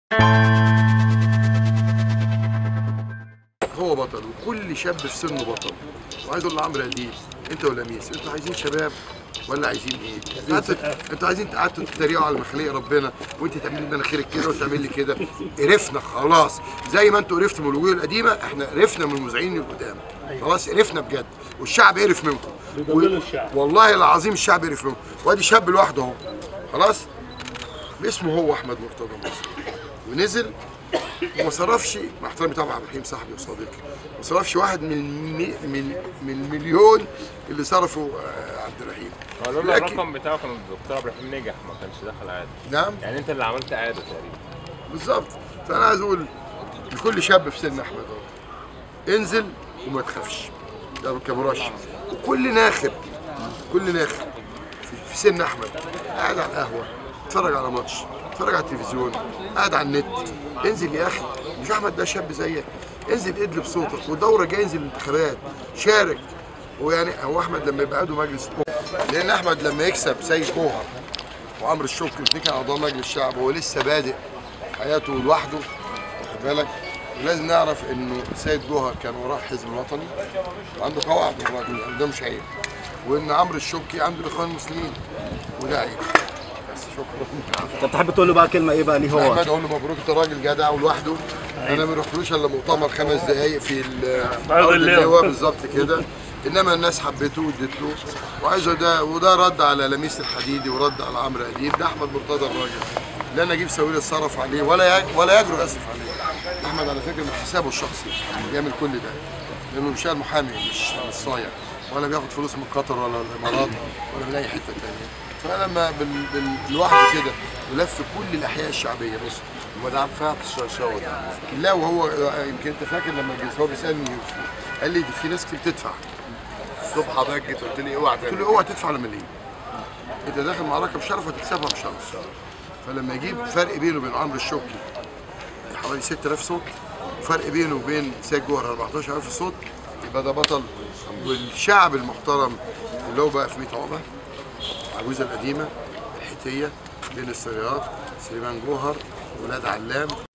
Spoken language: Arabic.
هو بطل وكل شاب في سنه بطل. وعايز اقول لعمرو اديب انت ولميس، انتوا عايزين شباب ولا عايزين ايه؟ انتوا عايزين قعدتوا تتريقوا على مخاليق ربنا، وانت تعملي لي مناخيرك كده وتعمل لي كده. قرفنا خلاص، زي ما انتوا قرفتوا من الوجوه القديمه احنا قرفنا من المذيعين القدام. خلاص قرفنا بجد، والشعب قرف منكم. والله العظيم الشعب قرف منكم. وادي شاب لوحده اهو خلاص اسمه هو احمد مرتضى مصر، ونزل وما صرفش، مع احترامي طبعا عبد الرحيم صاحبي وصديقي، ما صرفش واحد من المليون اللي صرفه عبد الرحيم. قالوا له الرقم بتاعه كان الدكتور عبد الرحيم نجح، ما كانش دخل عادي. نعم يعني انت اللي عملت عاده تقريبا. بالظبط. فانا عايز اقول لكل شاب في سن احمد اهو انزل وما تخافش ده كمرشح. وكل ناخب في سن احمد قاعد على القهوه اتفرج على ماتش، اتفرج على التلفزيون، قاعد على النت، انزل يا اخي. مش احمد ده شاب زيك؟ انزل ادلي بصوتك، والدوره جايه انزل الانتخابات شارك. ويعني هو احمد لما يبقى عضو مجلس، لان احمد لما يكسب سيد جوهر وعمرو الشكري واثنين كانوا اعضاء مجلس الشعب، هو لسه بادئ حياته لوحده واخد بالك. ولازم نعرف انه سيد جوهر كان وراه الحزب الوطني وعنده قواعد الراجل، يعني ده مش عيب. وان عمرو الشكري عنده الاخوان المسلمين وده عيب. بس شكرا. طب تحب تقول له بقى كلمه ايه بقى ليه هو؟ احمد اقول له مبروك، انت راجل جدع ولوحده. انا ما رحتلوش الا مؤتمر 5 دقائق في ارض اللواء بالظبط كده، انما الناس حبته وادت له. وعايزه ده وده رد على لميس الحديدي ورد على عمرو اديب. ده احمد مرتضى الراجل لا نجيب ساويرس اتصرف عليه ولا يجرؤ يصرف عليه. احمد على فكره من حسابه الشخصي بيعمل كل ده، لانه مش محامي، مش صايع، ولا بياخد فلوس من قطر ولا الامارات ولا من اي حته ثانيه. فلما لوحده كده ولف كل الاحياء الشعبيه. بص وما دفعتش شاور. لا وهو يمكن انت فاكر لما هو بيسالني قال لي في ناس كتير بتدفع. الصبح حضرتك جيت قلت لي اوعى قلت له اوعى تدفع لما ليه؟ انت داخل معركه بشرف وتكسبها بشرف. فلما يجيب فرق بينه وبين عمرو الشكري حوالي 6000 صوت، وفرق بينه وبين سيد جوهر 14000 صوت، يبقى ده بطل. والشعب المحترم اللي هو بقى في 100 عقبه، العجوزه القديمه، الحيتيه، بين السيارات، سليمان جوهر، ولاد علام،